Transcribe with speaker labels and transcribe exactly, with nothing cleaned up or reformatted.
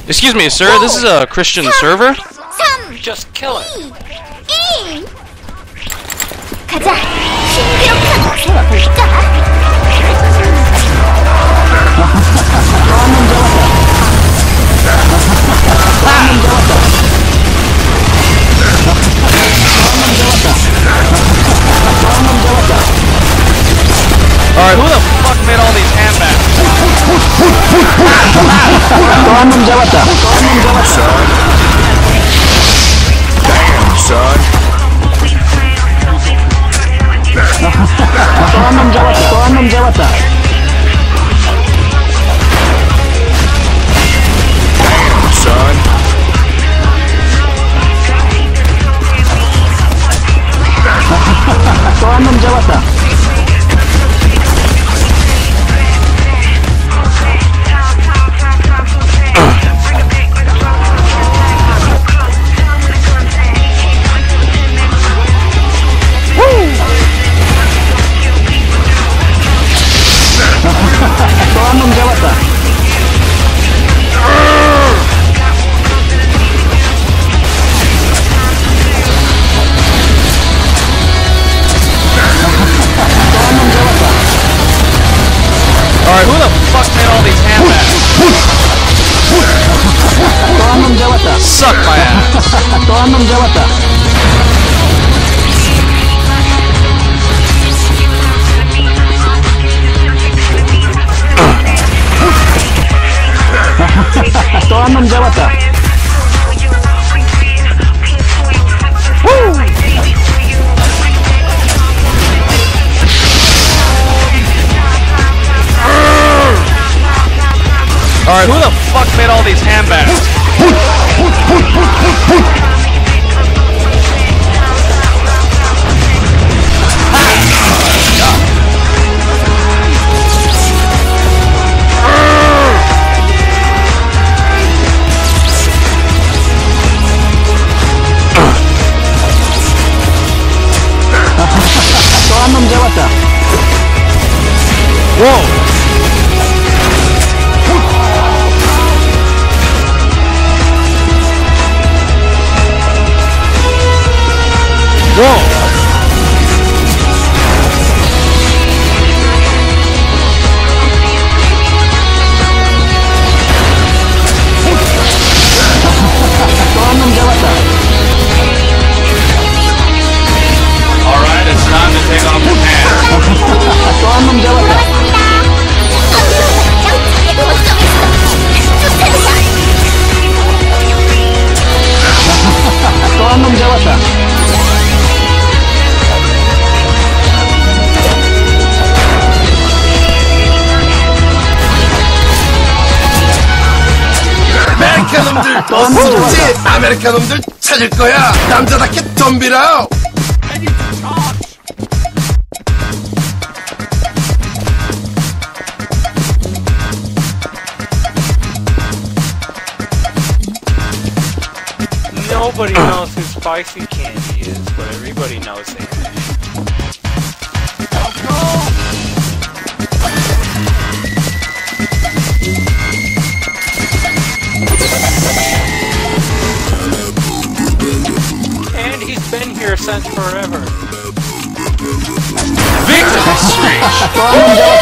Speaker 1: Excuse me, sir, this is a Christian server?
Speaker 2: Just kill it.
Speaker 3: 가자. 신비롭게 세워볼까?
Speaker 1: Alright, who the fuck made all these handbags?
Speaker 4: Damn, son. Damn, son. Damn, son.
Speaker 1: Alright, who the fuck made all these handbags? Suck my ass.
Speaker 4: 또 한 놈 잡았다.
Speaker 1: Alright, who the fuck made all these handbags?
Speaker 4: 또 한 놈 잡았다.
Speaker 1: Whoa! Whoa! Alright, it's time to take off your pants.
Speaker 4: 또 한 놈 잡았다. 또 한 놈 잡았다.
Speaker 5: 아메리카 놈들 어서오지. 아메리카 놈들 찾을 거야. 남자답게 덤비라.
Speaker 2: Nobody knows who SpicyCandy is, but everybody knows him. And he's been here since forever.
Speaker 1: Victim speech!